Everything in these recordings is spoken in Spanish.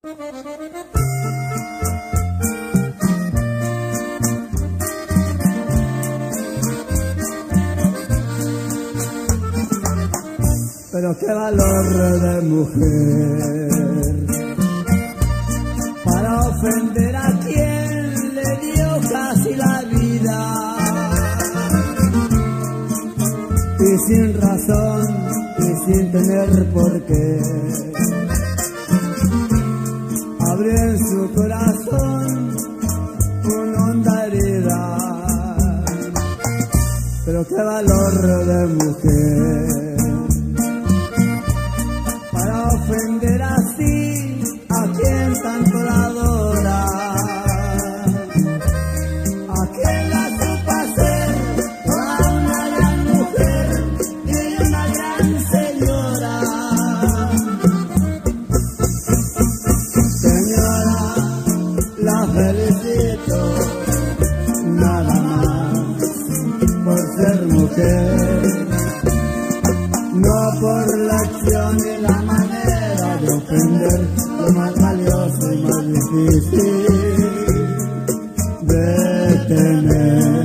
Pero qué valor de mujer para ofender a quien le dio casi la vida, y sin razón y sin tener por qué abrió en su corazón una honda herida. Pero qué valor de mujer para ofender así a quien tanto la adora, a quien la supo hacer toda una gran mujer y una gran señora. Señora, la felicito nada más por ser mujer, no por la acción y la manera de ofender, lo más valioso y más difícil de tener.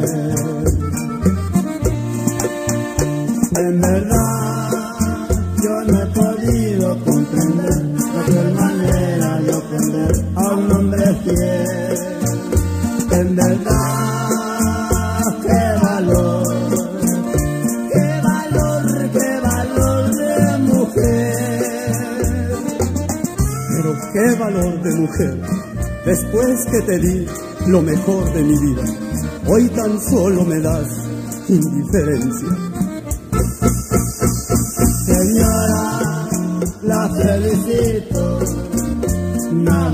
En verdad yo no he podido comprender la cruel manera de ofender a un hombre fiel. En verdad, qué valor de mujer. Pero qué valor de mujer, después que te di lo mejor de mi vida, hoy tan solo me das indiferencia. Señora, la felicito, nada